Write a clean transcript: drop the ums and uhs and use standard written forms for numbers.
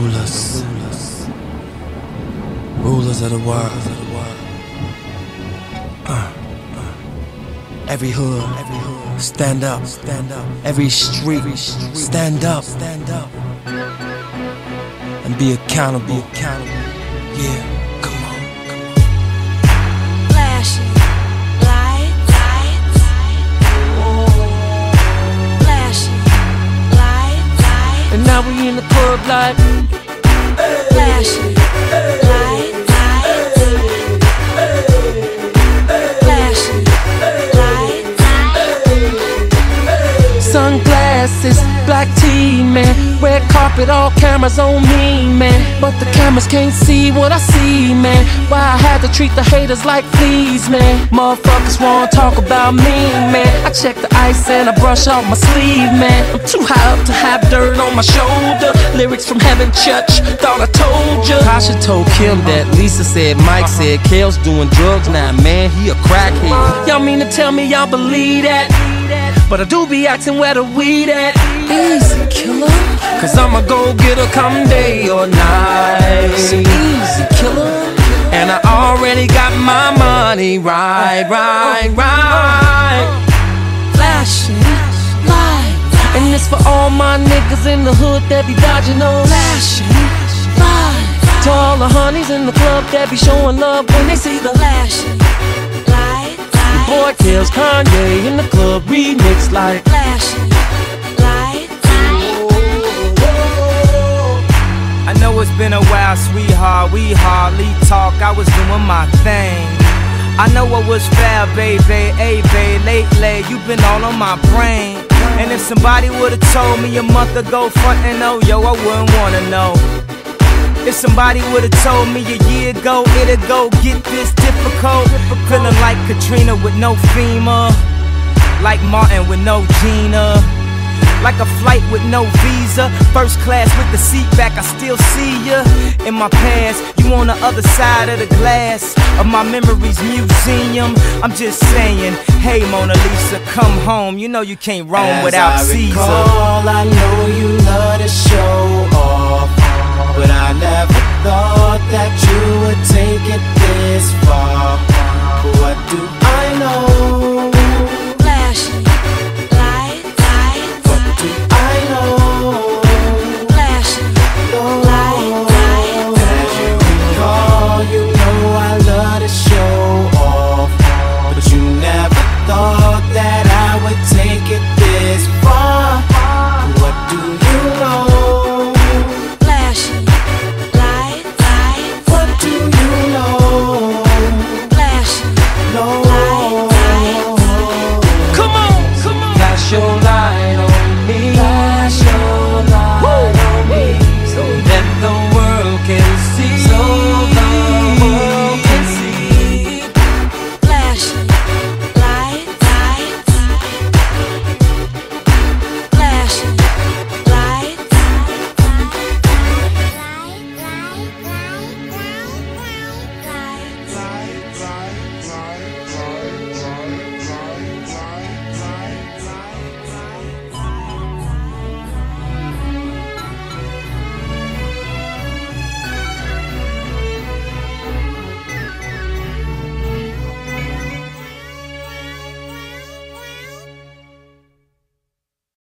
rulers of the world. Every hood, stand up. Every street, stand up. And be accountable. Yeah, come on. Flashing lights, flashing lights, And now we in the club like flashing lights, flashing lights. sunglasses, black tee, man. Red carpet, all cameras on me, man. But the cameras can't see what I see, man. Why I had to treat the haters like fleas, man. Motherfuckers wanna talk about me, man. I check the ice and I brush off my sleeve, man. I'm too high up to have dirt on my shoulder. Lyrics from Heaven Church, thought I told ya. Tasha told Kim that. Lisa said, Mike said, Kale's doing drugs now, man, he a crackhead. Y'all mean to tell me y'all believe that? But I do be asking where the weed at. Easy, killer. Cause I'm a go-getter come day or night. So easy, killer. And I already got my money right. Flashing lights, And it's for all my niggas in the hood that be dodging those. flashing lights, To all the honeys in the club that be showing love when they see the flashing lights, boy kills Kanye in the club remix like flashing lights. I know it's been a while, sweetheart, we hardly talk, I was doing my thing. I know I was fair, baby, hey, babe, lately you've been all on my brain. And if somebody would've told me a month ago, frontin' oh, yo, I wouldn't wanna know. If somebody would've told me a year ago, it'd go get this difficult. Feeling like Katrina with no FEMA, like Martin with no Gina, like a flight with no visa, first class with the seat back, I still see ya. In my past, you on the other side of the glass of my memories museum. I'm just saying, hey Mona Lisa, come home. You know you can't roam without Caesar. I know you love to show off, but I never thought that you would take it this far.